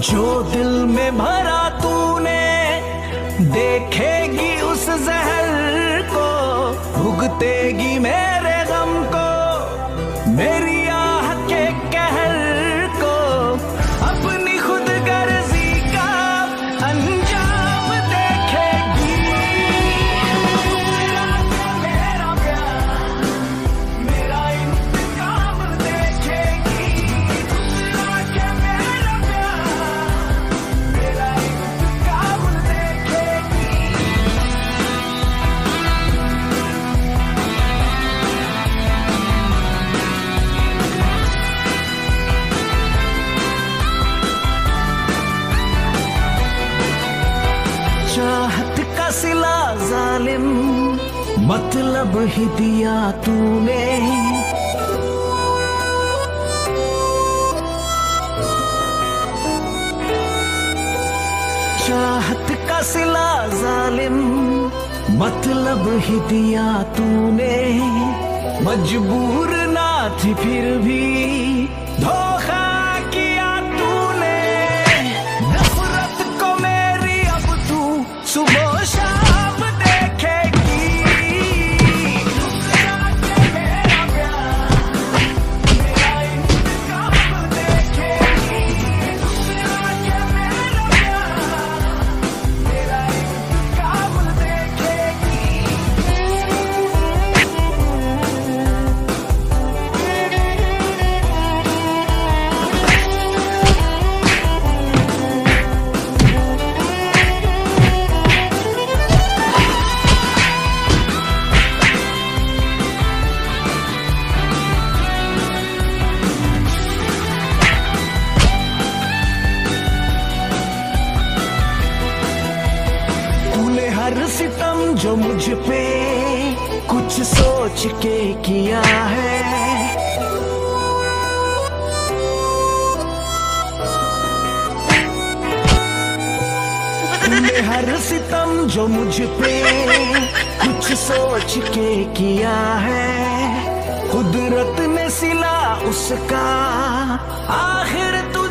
जो दिल में भरा तूने देखेगी उस जहर को, भुगतेगी मेरे गम को, मेरी आह के कहर को, अपनी खुद गर्जी का अंजाम देखेगी। मेरा प्यार मेरा इंतकाम देखेगी, दूसरा क्या मेरा प्यार मेरा इंतकाम देखेगी। चाहत का सिला जालिम मतलब ही दिया तूने, चाहत का सिला जालिम मतलब ही दिया तूने, मजबूर ना थी फिर भी धोखा किया तूने। नफरत को मेरी अब तू सुबह शाम देखेगी, दूसरा के मेरा प्यार मेरा इंतकाम देखेगी, दूसरा के मेरा प्यार मेरा इंतकाम देखेगी। तूने हर सितम जो मुझ पे कुछ सोच के किया है, तूने हर सितम जो मुझ पे कुछ सोच के किया है, कुदरत ने सिला उसका आखिर तू